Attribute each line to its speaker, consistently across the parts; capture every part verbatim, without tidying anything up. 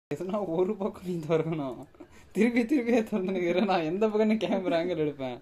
Speaker 1: எதுனா ஒரு பக்கம் நீ திறக்கணும், திருப்பி திருப்பியே திறந்துனுக்கிறேன். நான் எந்த பக்கம் கேமரா ஆங்கிள் எடுப்பேன்?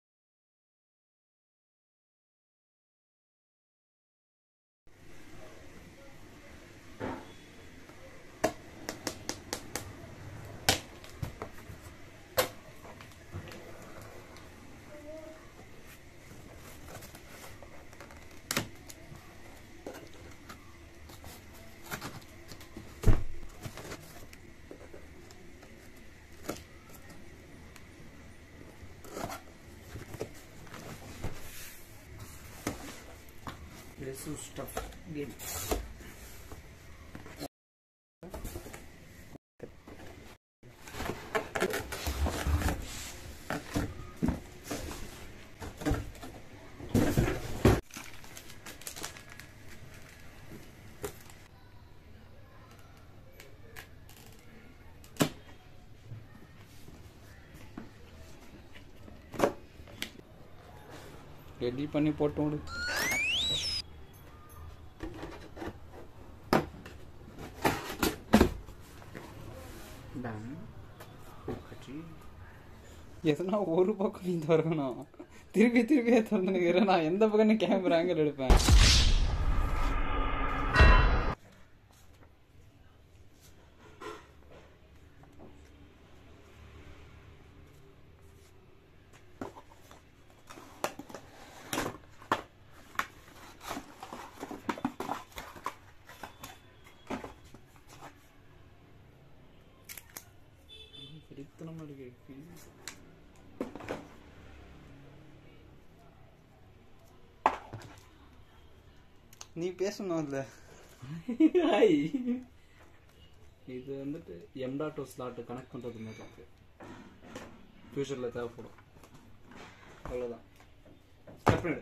Speaker 1: This is tough game. Ready பண்ணி போட்டு விடு. எதுனா ஒரு பக்கம் நீ திறக்கணும், திருப்பி திருப்பியே திறந்துனுக்கிறேன். நான் எந்த பக்கம் கேமரா ஆங்கிள் எடுப்பேன்? நீ பேசணும் இல்ல.
Speaker 2: இது வந்துட்டு எம் டாட் ஸ்லாட் கனெக்ட் பண்றது மாதிரி இருக்கு. ஃபியூச்சர்ல தேவைப்படும். அவ்வளவுதான். ஸ்டார்ட் பண்ணு.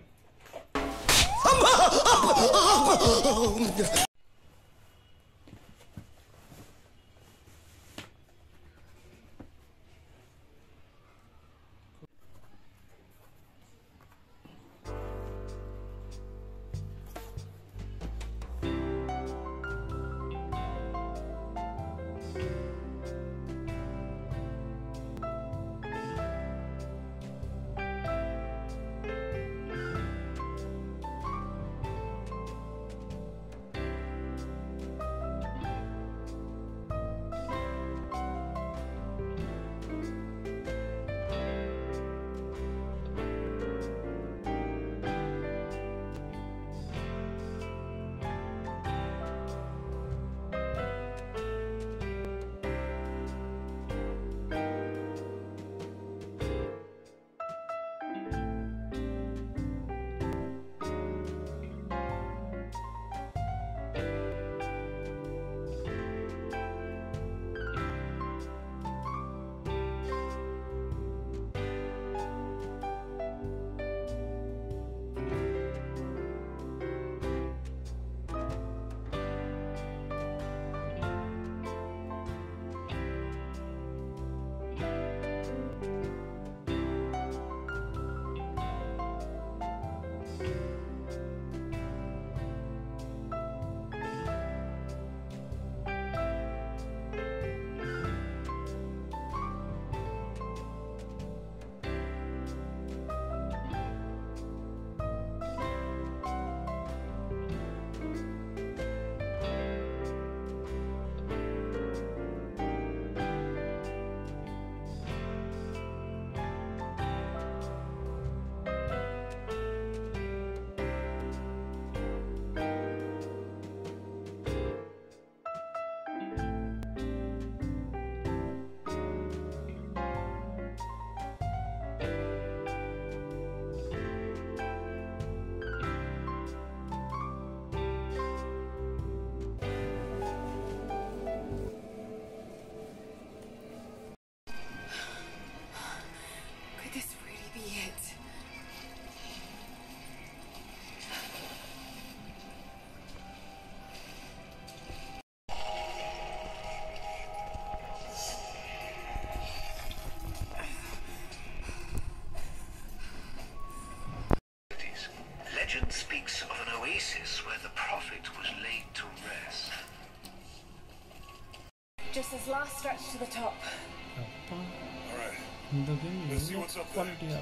Speaker 3: This last stretch to the top.
Speaker 4: அப்பா
Speaker 5: All right.
Speaker 4: இந்த கேம்
Speaker 5: Let's see
Speaker 4: எவ்வளோ
Speaker 5: what's up there.
Speaker 4: குவாலிட்டியா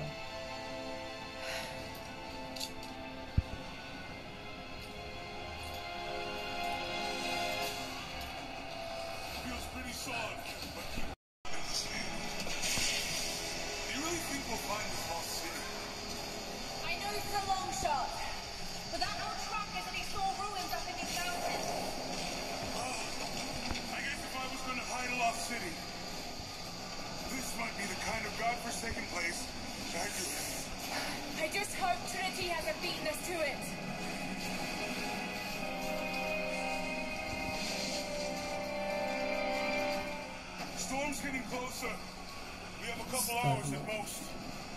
Speaker 5: Feels pretty solid, but keep Do you really think we'll find this lost city?
Speaker 3: I know it's a long shot, but that old tracker said he saw ruins up in these mountains.
Speaker 5: I guess if I was gonna find a lost city, this might be the kind of godforsaken place I could.
Speaker 3: I just hope Trinity hasn't beaten us to it.
Speaker 5: Storm's getting closer. We have a couple hours at most.